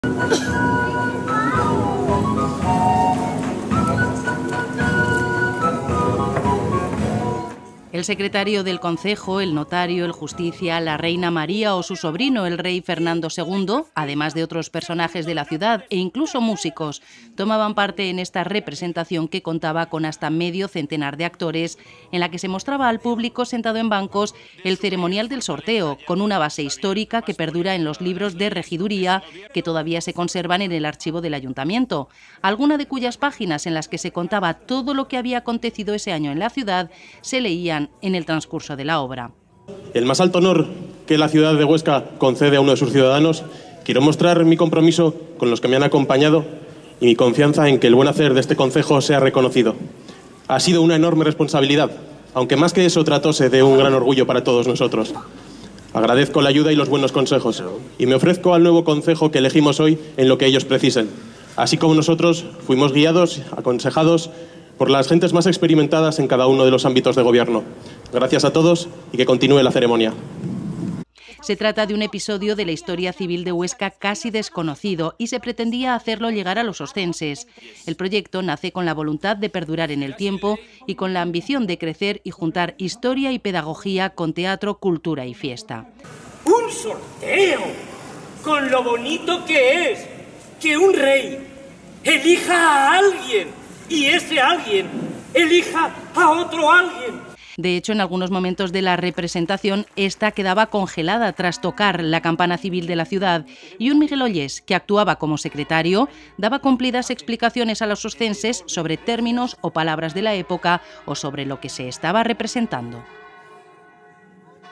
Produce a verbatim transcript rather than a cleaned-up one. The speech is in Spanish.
El secretario del concejo, el notario, el justicia, la reina María o su sobrino, el rey Fernando segundo, además de otros personajes de la ciudad e incluso músicos, tomaban parte en esta representación que contaba con hasta medio centenar de actores, en la que se mostraba al público sentado en bancos el ceremonial del sorteo, con una base histórica que perdura en los libros de regiduría que todavía se conservan en el archivo del ayuntamiento, alguna de cuyas páginas en las que se contaba todo lo que había acontecido ese año en la ciudad se leían en el transcurso de la obra. El más alto honor que la ciudad de Huesca concede a uno de sus ciudadanos, quiero mostrar mi compromiso con los que me han acompañado y mi confianza en que el buen hacer de este concejo sea reconocido. Ha sido una enorme responsabilidad, aunque más que eso tratose de un gran orgullo para todos nosotros. Agradezco la ayuda y los buenos consejos y me ofrezco al nuevo concejo que elegimos hoy en lo que ellos precisen. Así como nosotros fuimos guiados, aconsejados por las gentes más experimentadas en cada uno de los ámbitos de gobierno. Gracias a todos y que continúe la ceremonia. Se trata de un episodio de la historia civil de Huesca casi desconocido y se pretendía hacerlo llegar a los oscenses. El proyecto nace con la voluntad de perdurar en el tiempo y con la ambición de crecer y juntar historia y pedagogía con teatro, cultura y fiesta. ¡Un sorteo! Con lo bonito que es que un rey elija a alguien y ese alguien elija a otro alguien. De hecho, en algunos momentos de la representación, esta quedaba congelada tras tocar la campana civil de la ciudad y un Miguel Ollés, que actuaba como secretario, daba cumplidas explicaciones a los oscenses sobre términos o palabras de la época o sobre lo que se estaba representando.